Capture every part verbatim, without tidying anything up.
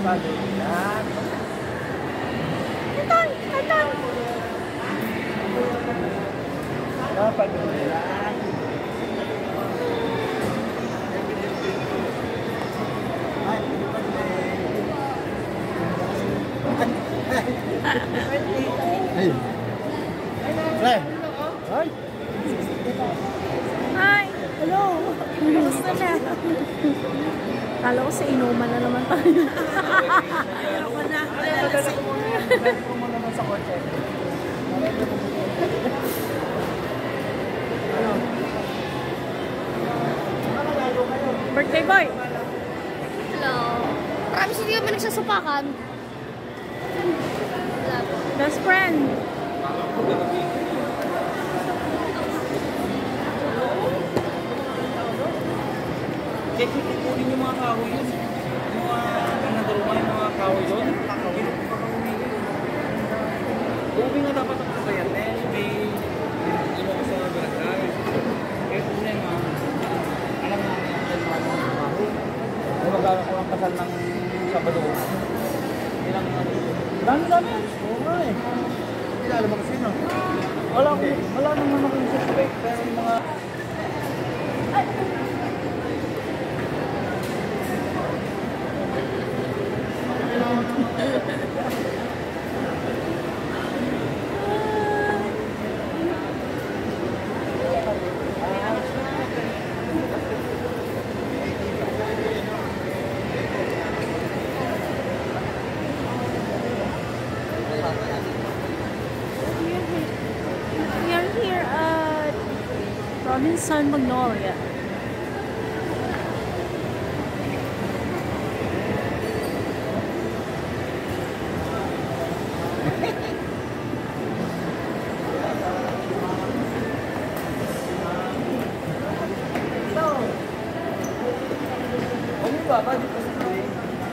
padulan. Tatang! Tatang! Papadulan. Ay. Ay. Ay. Hi! Hello! Gusto na. Kala ko sa inuman na naman tayo. Pero ko na. Alalasing. Meron mo naman sa kotse. Birthday boy! Hello. Promise hindi kami nagsasapakan. Best friend! Check mo kukunin yung mga kahoy yun. Yung mga nanadaruma yung mga kahoy doon. Uwi nga dapat ako sa yan eh. May ino ko sa barangay. Kaya kung yan mga alam na natin mga mga kahoy. Ay mag-aaral ko ng kasal ng Sabado. Ilang dami dami. Oo nga eh. Hindi alam mo kasi no. Wala ko, wala naman akong suspect. Pero yung mga We are here at Robinson Magnolia. Baba dito sa tuloy.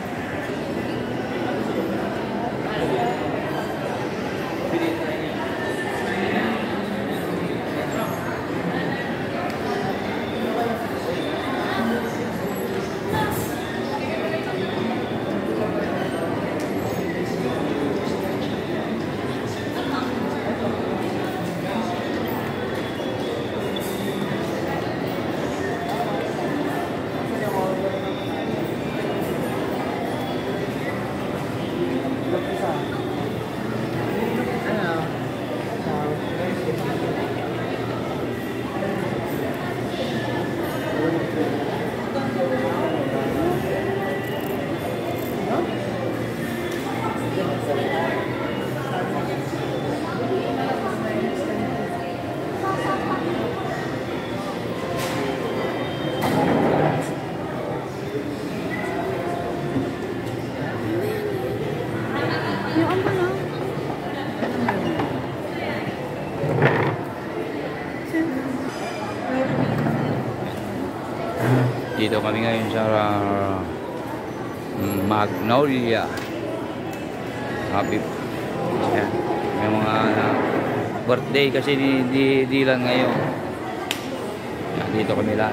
Dito kami ngayon sa uh, Magnolia. Happy. Ayan. May mga uh, birthday kasi ni di, Dylan ngayon. Ayan, dito kami lahat.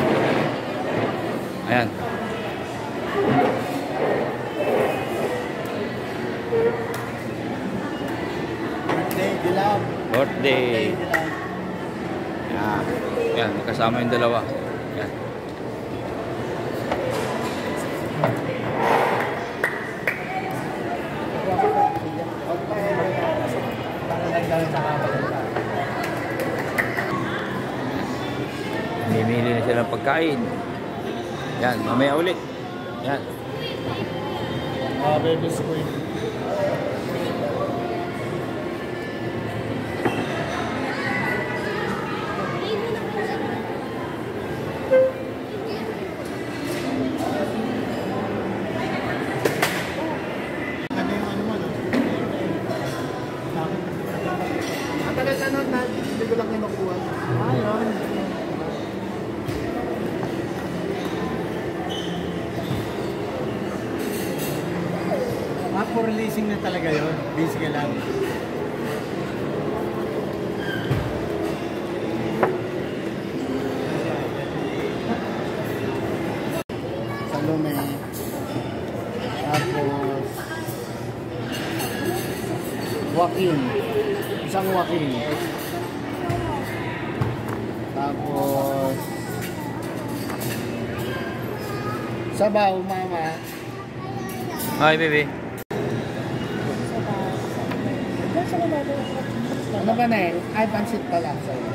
Ayan. Birthday, Dylan. Birthday. Ayan. Ayan, kasama yung dalawa. Ayan. Mimili na sila ng pagkain. Yan, mamaya ulit. Yan. Ah, baby squid. Ano yung ano mo, no? Ang tagal na nun na hindi ko lang kinukuha. Ayun. Ah, for releasing na talaga yun. Busy ka lang. Salome. Tapos, Joaquin. Isang Joaquin. Tapos, sabaw, mama. Hi, baby. Ano ba na eh? Ay, pansit pala. Sorry.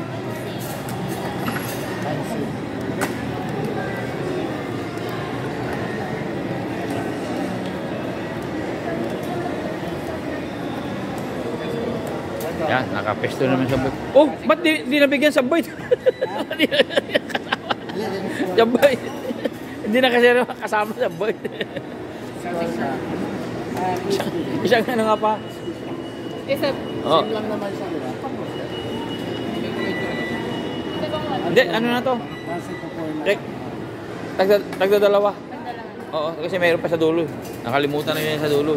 Pansit. Yan, nakapesto naman sa boy. Oh, ba't di, di nabigyan sa boy? Sa boy. Hindi na kasi kasama sa boy. Isang ano nga pa? Isa. Oh. Same lang naman siya, di ba? Hindi, ano na to? Pansit po po na. Rek, tagda, tagda dalawa. Oo, kasi mayroon pa sa dulo. Nakalimutan na yun sa dulo.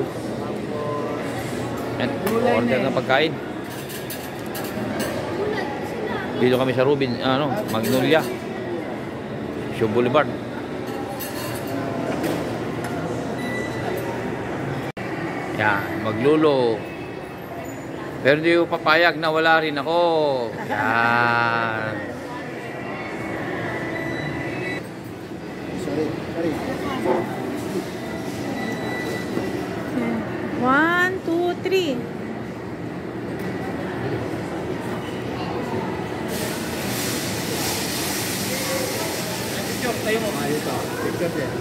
Yan, order ng pagkain. Dito kami sa Rubin, ano, Magnolia. Show Boulevard. Yan, maglulo. Pero di ko papayag na wala rin ako. Yan. Sorry, sorry. One, two, three. Tayo mo. Ayun to. Picture din.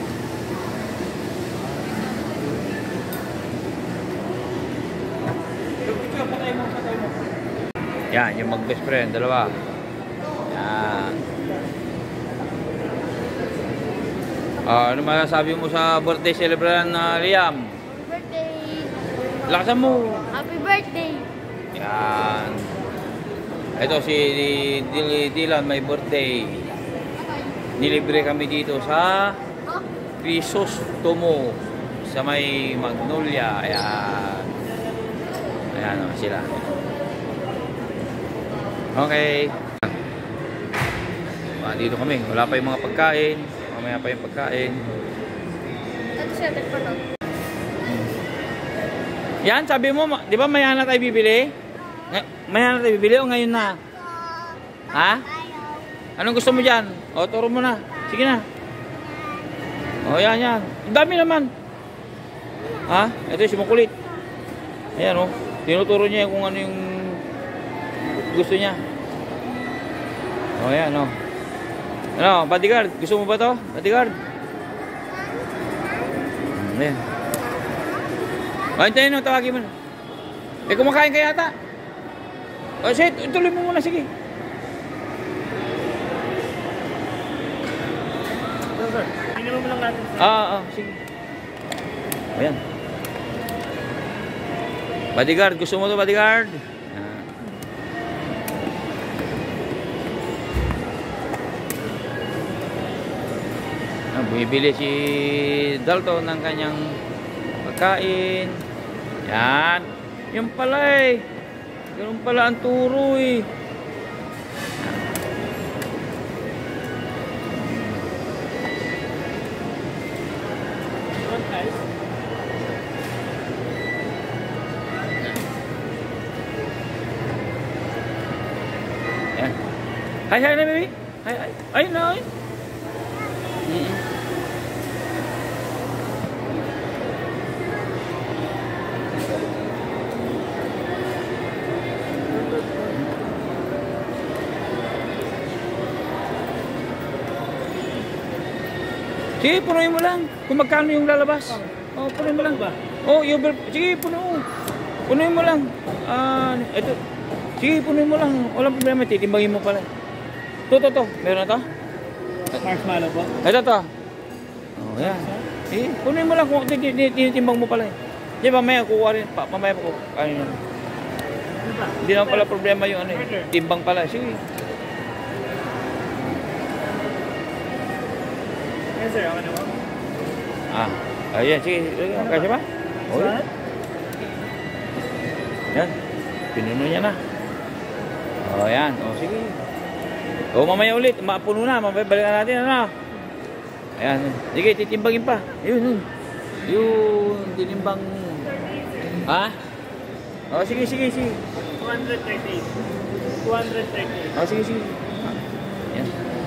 Yan, yung mag-best friend, dalawa. Yan. Ah, ano masasabi mo sa birthday celebration na Liam? Happy birthday. Lakasan mo. Happy birthday. Yan. Ito si Dil- Dylan, may birthday. Nilibre kami dito sa Crisostomo sa may Magnolia. Ayan. Ayan o sila. Okay. Ah, dito kami. Wala pa yung mga pagkain. Mamaya pa yung pagkain. Ito siya, ito pa to. Yan, sabi mo, ma- di ba maya na tayo bibili? Ngay- Maya na tayo bibili o ngayon na? Ha? Anong gusto mo dyan? O, turo mo na. Sige na. O, yan, yan. Ang dami naman. Ha? Ito yung sumukulit. Ayan, o. Tinuturo niya kung ano yung gusto niya. O, yan, o. Ano, bodyguard? Gusto mo ba to? Bodyguard? Ayan. O, hintayin mo. Tawagin mo na. Eh, kumakain ka yata. O, sige. Tuloy mo muna. Sige. Minimum lang natin. Ah, ah, sige. Ayan. Bodyguard, gusto mo to bodyguard? Ah. Ah, bumibili si Dalton ng kanyang pagkain. Yan. Yung pala eh. Ganun pala ang turo eh. Yan. Hi, hi na, baby. Hi, hi. Ay, na, ay. Mm-mm. Sige, punuin mo lang. Kung magkano yung lalabas. Oh, punuin mo lang. Oh, yung sige, puno. Punuin mo lang. Ah, ito. Sige, punuin mo lang. Walang problema, titimbangin mo pala. To, to, to. Meron na to? Marshmallow po? Ito to. Oh, yan. Sige, punuin mo lang kung tinitimbang mo pala. Di ba, mamaya kukuha rin. Pa, mamaya pa kukuha. Ano yun? Hindi naman pala problema yung ano eh. Timbang pala. Sige. Yes sir, ako na po. Ah, ayan, sige. Kasi ba? Okay. Yan. Pinuno niya na. O, yan. O, sige. O, mamaya ulit. Mapuno na. Mamaya balikan natin. Ano? Ayan. Sige, titimbangin pa. Ayun, yun. Yung dinimbang... Ha? O, sige, sige, sige. two hundred thirty. two hundred thirty. O, sige, sige. Yan.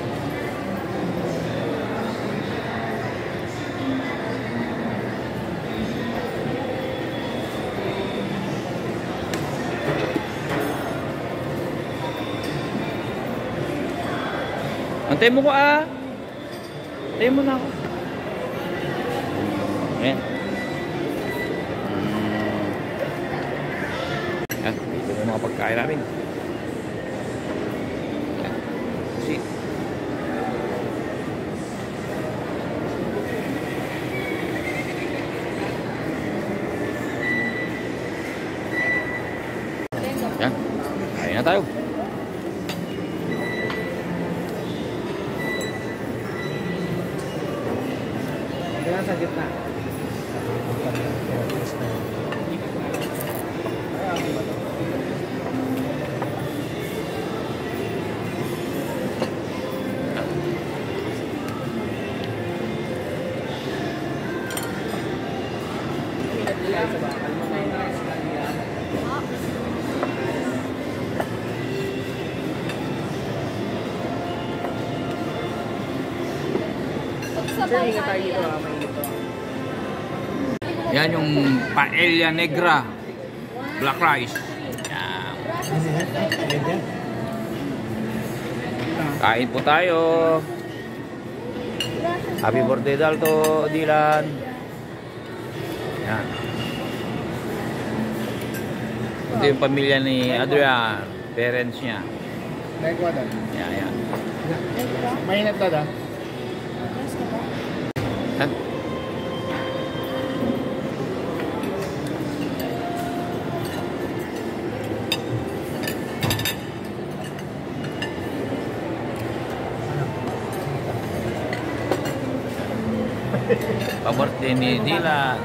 Antay mo ko ah. Antay mo na ako. Ayan. Hmm. Ayan. Ito yung mga pagkain namin. Ayan. Kasi. Ayan. Kain na tayo. Sa gitna. Sige tayo dito, may dito. Yan yung paella negra. Black rice. Yan. Kain po tayo. Happy birthday Dalto, Dylan. Yan. Ito yung pamilya ni Adrian. Parents niya. Naikuha doon. Yan, yan. Mainit na doon. Ha? Pa-birthday ni Dylan.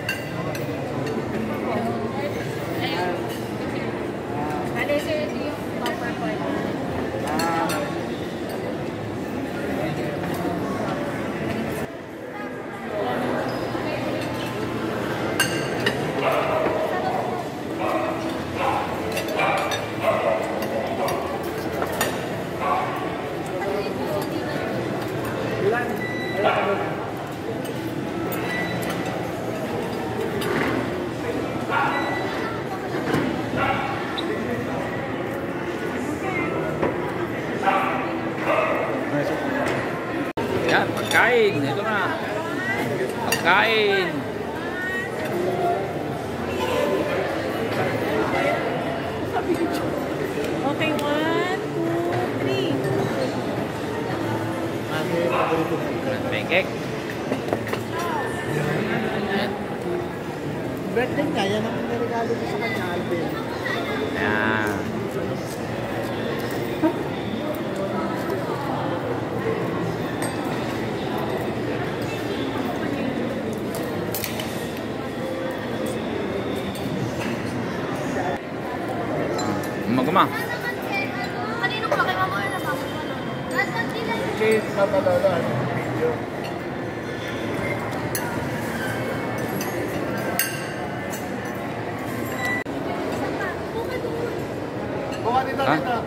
Bale, sir, ito yung bumper part. Yan, pagkain. Ito na. Pagkain. Okay, one, two, three. May cake. Birthday niya, yan ang niregalo ko sa kanya, Alvin. Yan. Magkama. Kanino ko kay mama na ba? Nasaan sila? Okay, mabalala. Video. Buka dito, Ha? dito.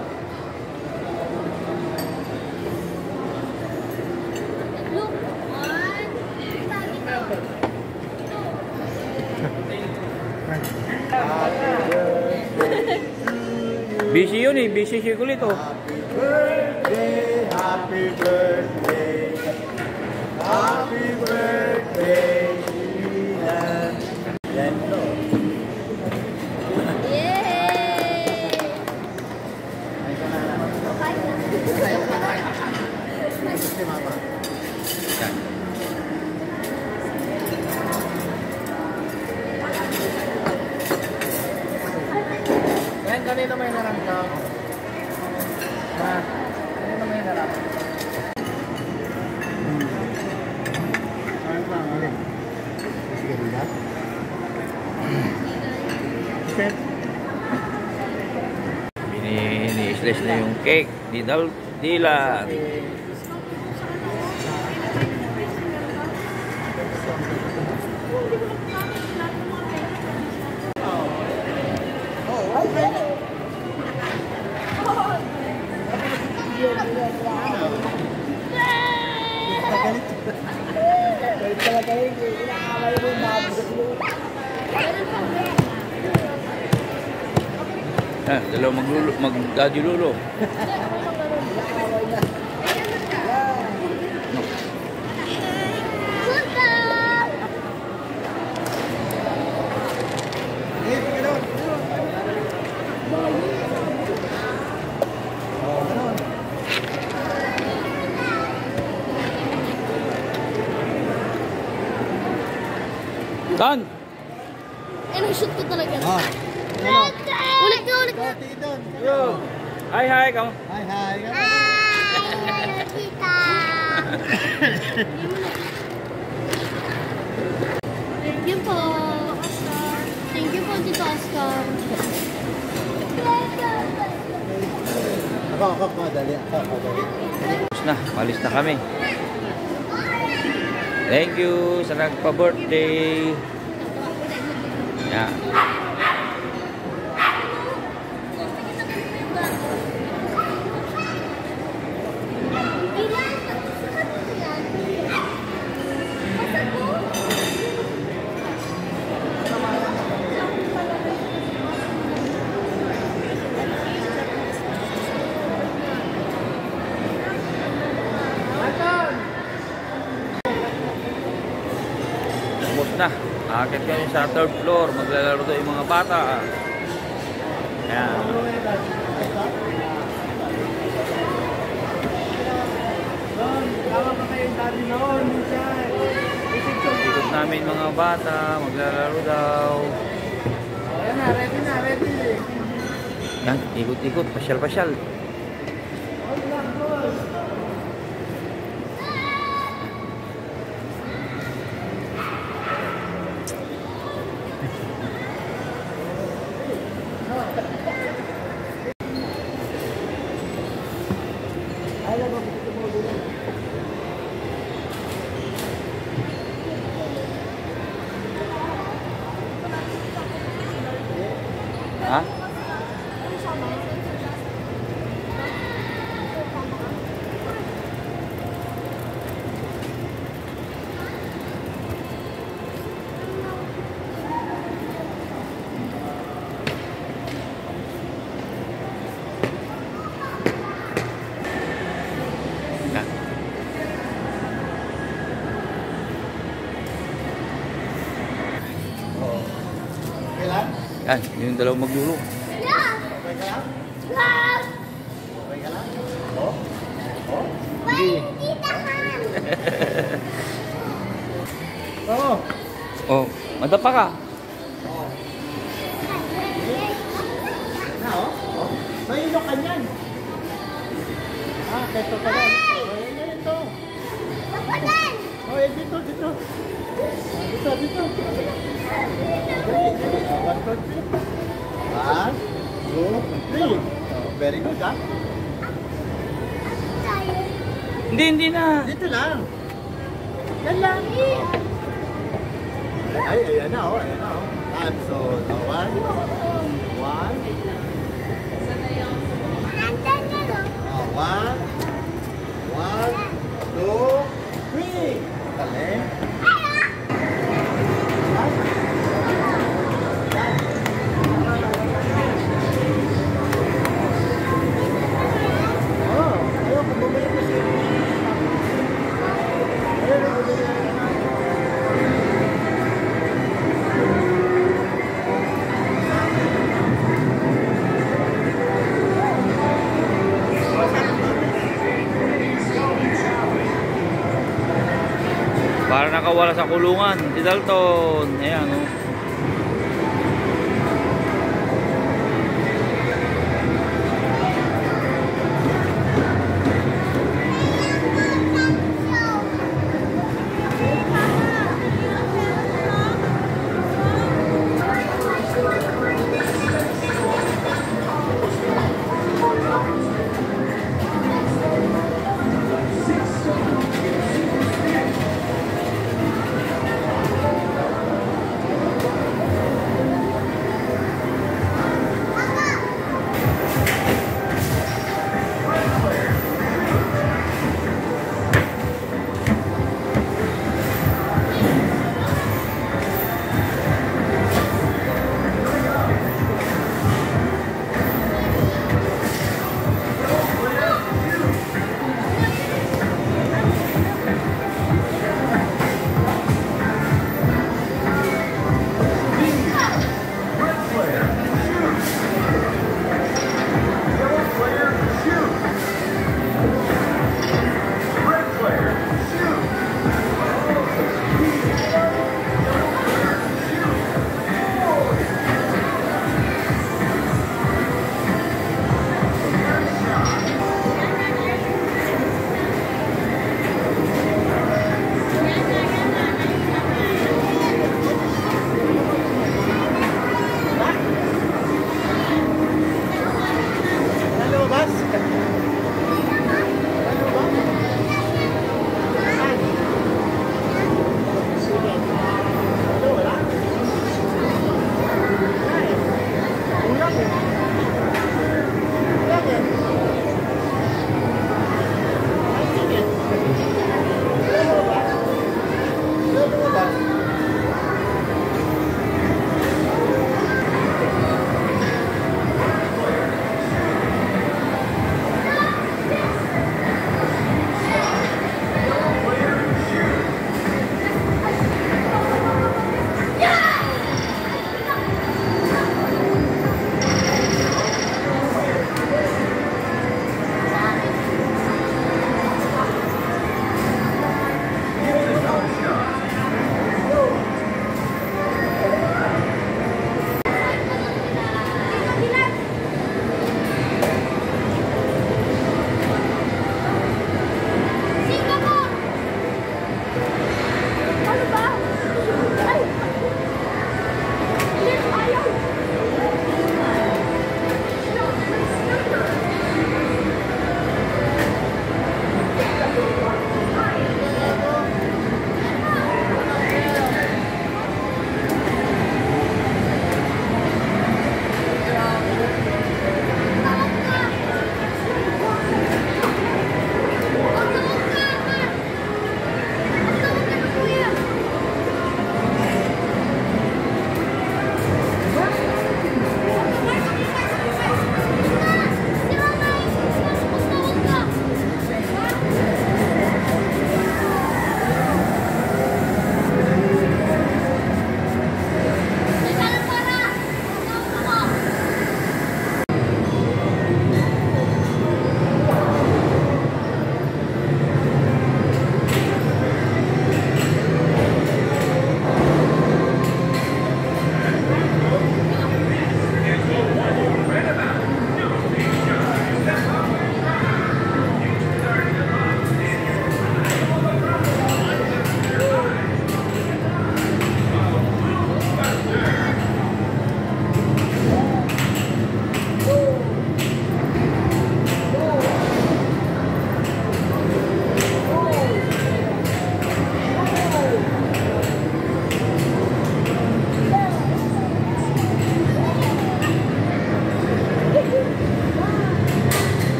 Look, one, sabi ko. Busy yun eh. Busy siya ulit oh. Happy birthday, happy birthday, happy birthday, Dylan. Yan to. Yay! Ay, ka na na. Okay na. Ay, ka na. Ay, si mama. Yan. Yan, kanina may naramdam. Ha? Kanina may naramdam. Ano ba? Alin? Sige, Rila. Step. Bini-slice na yung cake ni Dal Dylan. Ah, dalawa maglulo, mag-daddy lulo. Dan! Eh, nag-shoot ko talaga. Ah. Ulit ka, ulit ka. Yo! Hi, hi! Kamu? Hi, hi. Hi, tita. Thank you po, Oscar. Thank you po, Tito Oscar. Ako, ako, ako, dali. Ako, ako, dali. Tapos na, malis na kami. Thank you sa nagpa-birthday. Yeah. Tapos na. Akit kami sa third floor. Maglalaro doon yung mga bata. Ayan. Ikot namin mga bata. Maglalaro daw. Ayan na, ready na, ready. Yan, ikot-ikot. Pasyal-pasyal. Ha? Yan. Okay lang? Yan, yung dalawang maglulo. Okay ka lang? Okay ka lang? Oh? Oh? Hindi. Oo. Oh, madapa ka. Na, oh? Oh? May ilo ka niyan. Ah, keto ka lang. Oh, yan na ito. Oh, yan dito, dito. Ah, dito, dito. Dali, dali. Oh, one, two, three. One, two, three. Oh, very good, ah. Hindi, hindi na. Dito lang. Yan lang. Ay, ayan na, oh. Ayan na, oh. Ah, so, uh, one. One. Oh, one. One, two, three. Dali. Oh, ayaw ko bumalik kasi. Ayaw ko bumalik. Para nakawala sa kulungan. Si Dalton. Ayan, oh.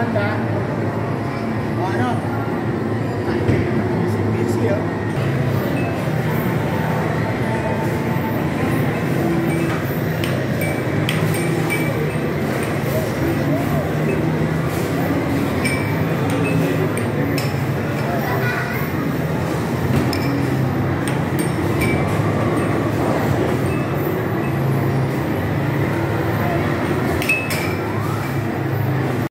Maganda.